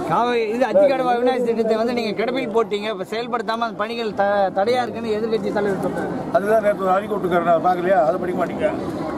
இது அத்திக்கடவு அவிநாசி திட்டத்தை வந்து நீங்க கிடப்பில் போட்டீங்க, இப்ப செயல்படுத்தாம அந்த பணிகள் தடையா இருக்குன்னு எதிர்கட்சி தலைவர் சொல்றாரு. அதுதான் நேற்று அறிக்கை விட்டுருக்காரு, பார்க்கலையா? அதை படிக்க மாட்டீங்க.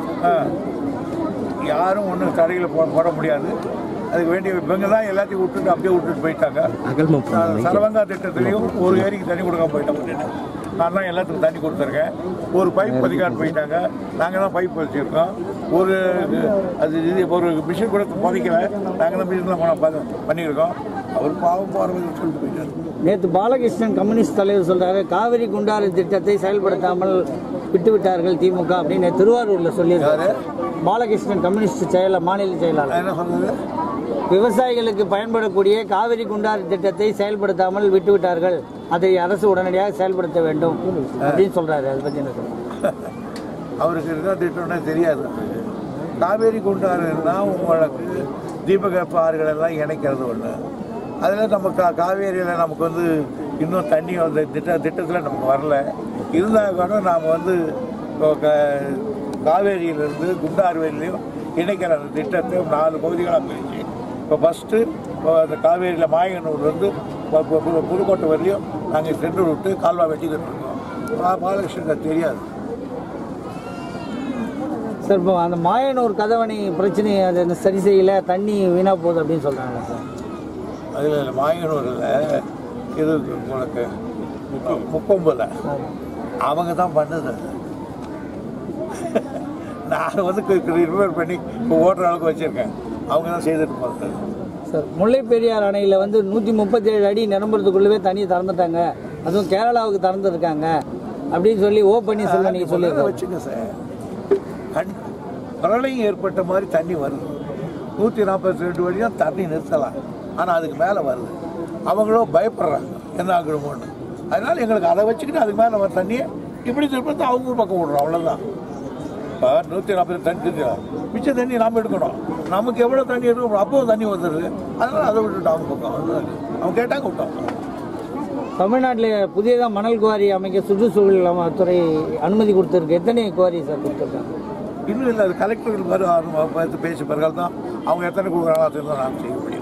யாரும் ஒன்றும் தடைகளை போட முடியாது. அதுக்கு வேண்டிய இவங்க தான் எல்லாத்தையும் விட்டுட்டு அப்படியே விட்டுட்டு போயிட்டாங்க. சரவங்கா திட்டத்திலையும் ஒரு ஏரிக்கு தண்ணி கொடுக்காம போயிட்டோம். நான் தான் எல்லாத்துக்கும் தண்ணி கொடுத்துருக்கேன். ஒரு பைப் பதிக்காட்டு போயிட்டாங்க, நாங்கள் தான் பைப் வச்சுருக்கோம். ஒரு மிஷின் கூட புதைக்கல, நாங்கள் தான் மிஷின்லாம் பண்ணியிருக்கோம். அவர் பாவம் போகிறவங்க சொல்லிட்டு போயிட்டார். நேற்று பாலகிருஷ்ணன் கம்யூனிஸ்ட் தலைவர் சொல்றாரு, காவிரி குண்டாறு திட்டத்தை செயல்படுத்தாமல் விட்டுவிட்டார்கள் திமுக அப்படின்னு திருவாரூரில் சொல்லியிருக்காரு. பாலகிருஷ்ணன் கம்யூனிஸ்ட் மாநில செயலாளர் என்ன சொன்னது? விவசாயிகளுக்கு பயன்படக்கூடிய காவிரி குண்டாறு திட்டத்தை செயல்படுத்தாமல் விட்டுவிட்டார்கள், அதை அரசு உடனடியாக செயல்படுத்த வேண்டும் அப்படின்னு சொல்றாரு. அதை பற்றி என்ன சொல்றாரு? அவருக்கு இருக்க திட்டம்னா தெரியாது. காவேரி குண்டாறுன்னா உங்களுக்கு தீபகற்ப ஆறுகள் எல்லாம் இணைக்கிறது ஒன்று. அதில் நம்ம காவேரியில் நமக்கு வந்து இன்னும் தண்ணி வந்து திட்டத்தில் நமக்கு வரல. இருந்தால் கூட நாம் வந்து காவேரியிலிருந்து குண்டாறு வரையிலையும் இணைக்கிற அந்த திட்டத்தை 4 பகுதிகளாக பிரிச்சு இப்போ ஃபஸ்ட்டு அந்த காவேரியில் மாயனூர்லேருந்து புதுக்கோட்டை வரையிலையும் நாங்கள் சென்று விட்டு கால்வா வெட்டிக்கிட்டு இருக்கோம். பாலகிருஷ்ணன் தெரியாது சார். இப்போ அந்த மாயனூர் கதவணை பிரச்சனை அதை சரி செய்யலை, தண்ணி வீணாக போகுது அப்படின்னு சொல்கிறாங்களா சார்? அதில் மாயனூரில் இது உங்களுக்கு முக்கொம்பில் அவங்க தான் பண்ணுது. நான் வந்து ரிப்பேர் பண்ணி இப்போ ஓட்டுற அளவுக்கு வச்சுருக்கேன். அவங்க தான் செய்துட்டு போகிறது சார். முல்லை பெரியார் அணையில் வந்து 137 அடி நிரம்புறதுக்குள்ளவே தண்ணி திறந்துட்டாங்க, அதுவும் கேரளாவுக்கு திறந்துருக்காங்க அப்படின்னு சொல்லி பன்னீர்செல்வம் நீங்கள் சொல்லி வச்சுங்க சார். பிரளயம் ஏற்பட்ட மாதிரி தண்ணி வருது. 142 அடி தான் தண்ணி நிறுத்தலாம், ஆனால் அதுக்கு மேலே வருது. அவங்களும் பயப்படுறாங்க என்ன ஆகணுமோன்னு. அதனால் எங்களுக்கு அதை வச்சுக்கிட்டு அதுக்கு மேலே வர தண்ணியை இப்படி திருப்பி அவங்க பக்கம் விடுறோம், அவ்வளோதான். இப்போ 140 தண்ணி திருக்கலாம், மிச்ச தண்ணி நாம் எடுக்கணும். நமக்கு எவ்வளோ தண்ணி எடுக்கணும் அப்போது தண்ணி வந்துடுது. அதனால் அதை விட்டுட்டு அவங்க பக்கம் அவங்க கேட்டாங்க விட்டோம். தமிழ்நாட்டில் புதியதாக மணல் குவாரி அமைக்க சுற்றுச்சூழல் துறை அனுமதி கொடுத்துருக்கு. எத்தனை குவாரி சார் கொடுத்துருக்காங்க? இன்னும் இல்லை, அது கலெக்டர்கள் பேசி பிறகு தான் அவங்க எத்தனை கொடுக்குறாங்களோ அதை தான் நாம் செய்ய முடியும்.